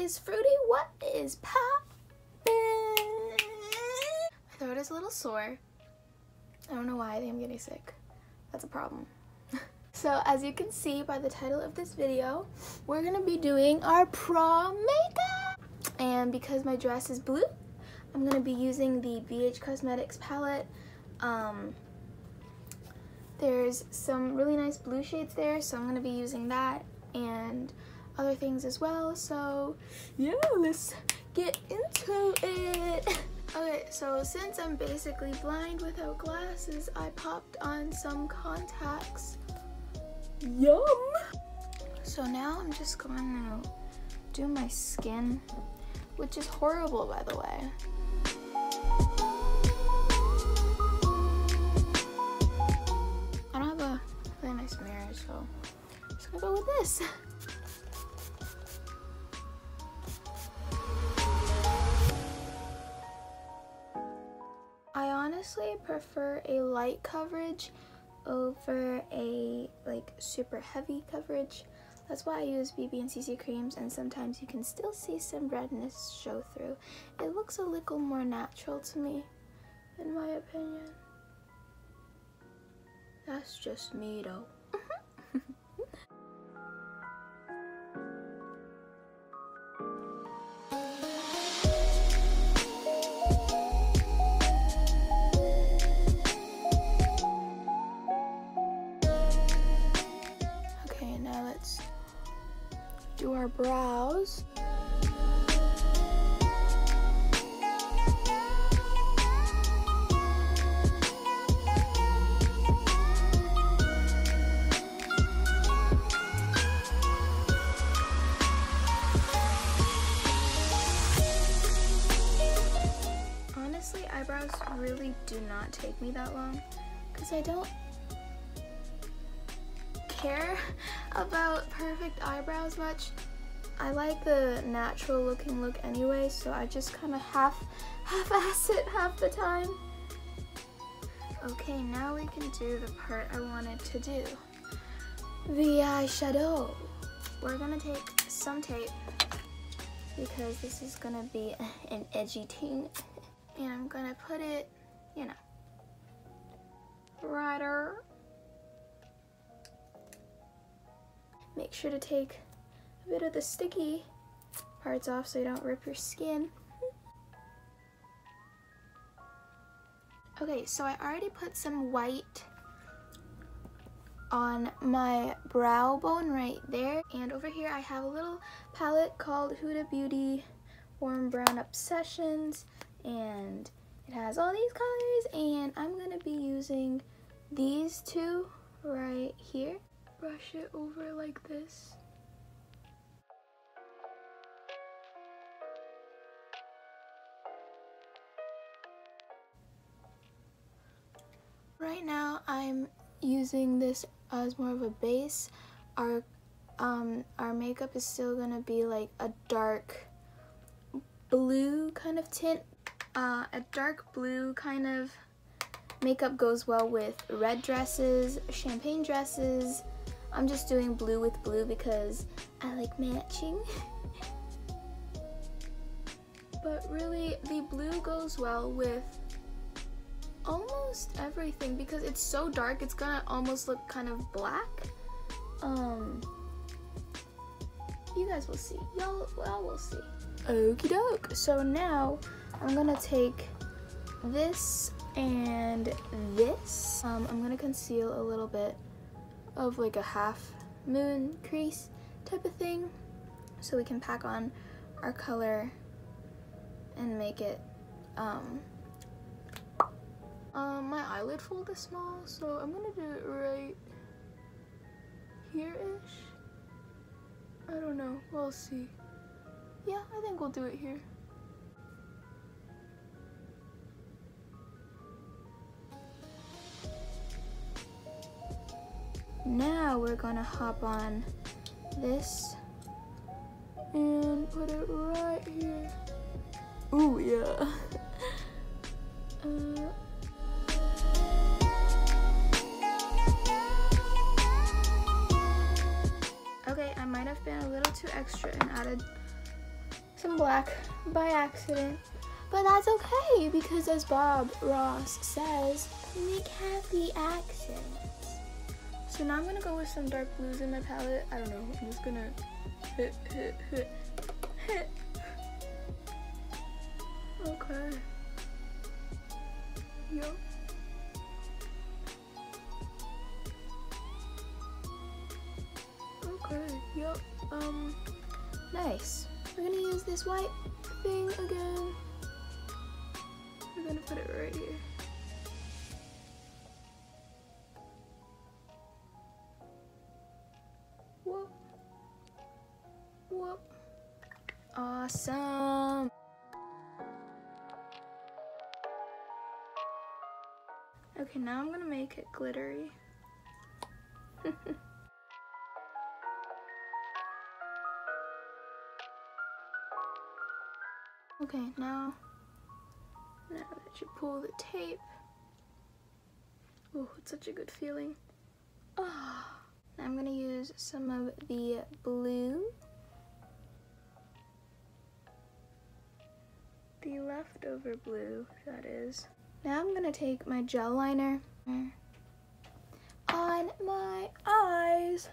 is Fruity? What is poppin'? My throat is a little sore. I don't know why. I think I'm getting sick. That's a problem. So as you can see by the title of this video, we're gonna be doing our prom makeup. And because my dress is blue, I'm gonna be using the BH Cosmetics palette. There's some really nice blue shades there, so I'm gonna be using that and other things as well. So yeah, let's get into it. Okay, so since I'm basically blind without glasses, I popped on some contacts. Yum! So now I'm just going to do my skin, which is horrible, by the way. I don't have a really nice mirror, so I'm just gonna go with this. I honestly prefer a light coverage over a like super heavy coverage. That's why I use BB and CC creams, and sometimes you can still see some redness show through. It looks a little more natural to me, in my opinion. That's just me though. Okay, now let's do our brows. Honestly, eyebrows really do not take me that long because I don't care about perfect eyebrows much. I like the natural looking look anyway, so I just kind of half-ass it half the time. Okay, now we can do the part I wanted to do. The eyeshadow. We're gonna take some tape because this is gonna be an edgy thing. And I'm gonna put it, you know, right there. Make sure to take a bit of the sticky parts off so you don't rip your skin. Okay, so I already put some white on my brow bone right there. And over here I have a little palette called Huda Beauty Warm Brown Obsessions. And it has all these colors, and I'm gonna be using these two right here. Brush it over like this. Right now I'm using this as more of a base. Our makeup is still gonna be like a dark blue kind of tint. A dark blue kind of makeup goes well with red dresses, champagne dresses. I'm just doing blue with blue because I like matching. But really, the blue goes well with almost everything because it's so dark, it's gonna almost look kind of black. You guys will see. Y'all will see. Okie doke. So now I'm gonna take this and this. I'm gonna conceal a little bit of like a half moon crease type of thing so we can pack on our color and make it my eyelid fold is small, so I'm gonna do it right here-ish. I don't know, we'll see. Yeah, I think we'll do it here. Now we're gonna hop on this and put it right here. Ooh, yeah. Okay, I might have been a little too extra and added some black by accident. But that's okay, because as Bob Ross says, make happy accents. So now I'm gonna go with some dark blues in my palette. I don't know, I'm just gonna hit. Okay. Yup. Okay, yup. Nice. We're gonna use this white thing again. We're gonna put it right here. Whoop. Whoop. Awesome. Okay, now I'm gonna make it glittery. Okay, now that you pull the tape. Oh, it's such a good feeling. Oh. Now I'm gonna use some of the blue. The leftover blue, that is. Now I'm gonna take my gel liner on my eyes.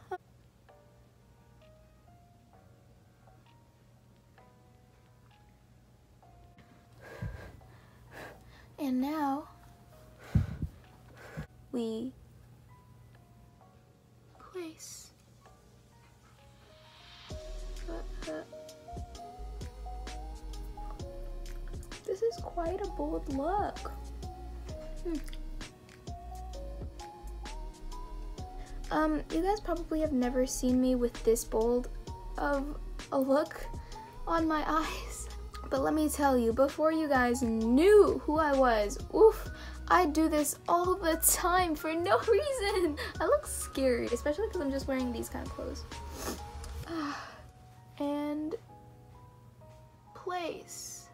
And now we place. This is quite a bold look. You guys probably have never seen me with this bold of a look on my eyes. But let me tell you, before you guys knew who I was, oof, I do this all the time for no reason. I look scary, especially because I'm just wearing these kind of clothes. And place.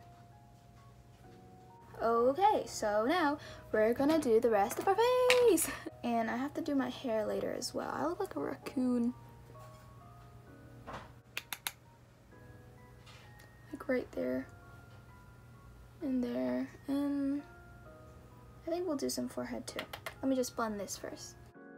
Okay, so now we're gonna do the rest of our face. And I have to do my hair later as well. I look like a raccoon. Like right there. And there. And I think we'll do some forehead too. Let me just blend this first.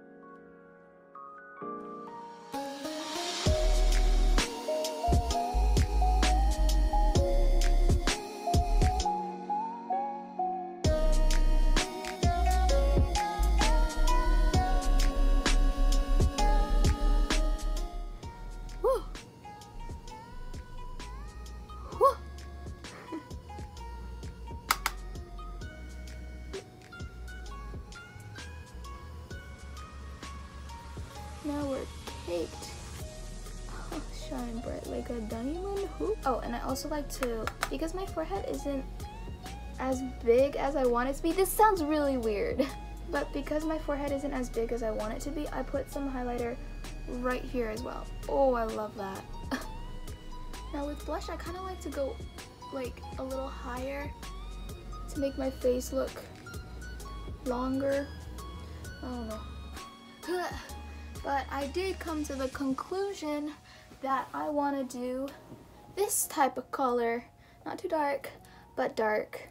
Now we're caked. Oh, shine bright like a diamond hoop. Oh, and I also like to, because my forehead isn't as big as I want it to be. This sounds really weird, but because my forehead isn't as big as I want it to be, I put some highlighter right here as well. Oh, I love that. Now with blush, I kind of like to go like a little higher to make my face look longer. I don't know. But I did come to the conclusion that I want to do this type of color. Not too dark, but dark.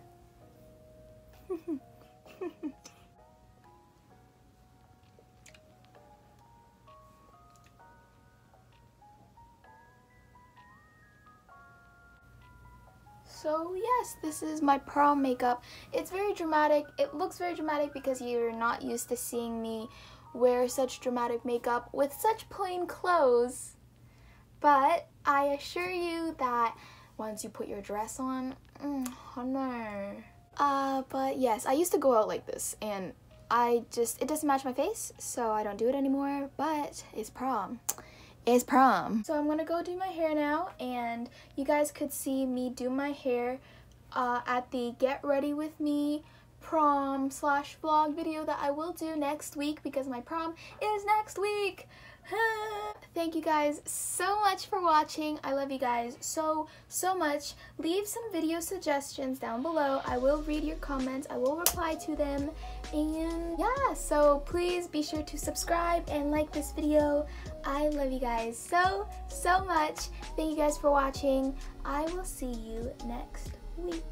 So yes, this is my prom makeup. It's very dramatic. It looks very dramatic because you're not used to seeing me wear such dramatic makeup with such plain clothes. But I assure you that once you put your dress on, oh no. But yes, I used to go out like this and it doesn't match my face, so I don't do it anymore, but it's prom. It's prom. So I'm gonna go do my hair now, and you guys could see me do my hair at the Get Ready With Me prom/vlog video that I will do next week because my prom is next week. Thank you guys so much for watching. I love you guys so much. Leave some video suggestions down below. I will read your comments. I will reply to them. And yeah, so please be sure to subscribe and like this video. I love you guys so much. Thank you guys for watching. I will see you next week.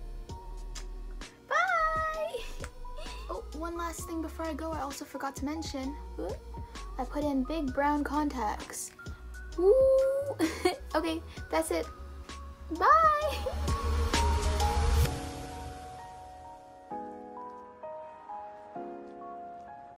Bye! Oh, one last thing before I go, I also forgot to mention. I put in big brown contacts. Woo! Okay, that's it. Bye!